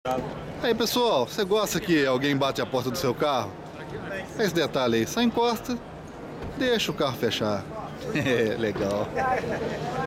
Aí pessoal, você gosta que alguém bate a porta do seu carro? Esse detalhe aí, só encosta, deixa o carro fechar. Legal.